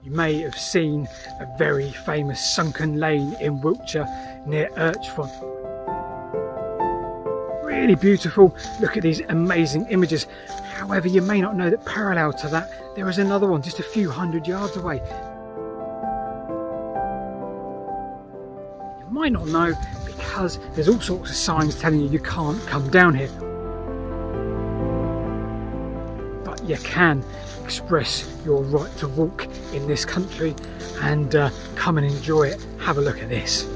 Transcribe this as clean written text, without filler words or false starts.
you may have seen a very famous sunken lane in Wiltshire near Wiltshire. Really beautiful. Look at these amazing images. However, you may not know that parallel to that there is another one just a few hundred yards away. You might not know because there's all sorts of signs telling you can't come down here. But you can express your right to walk in this country and come and enjoy it. Have a look at this.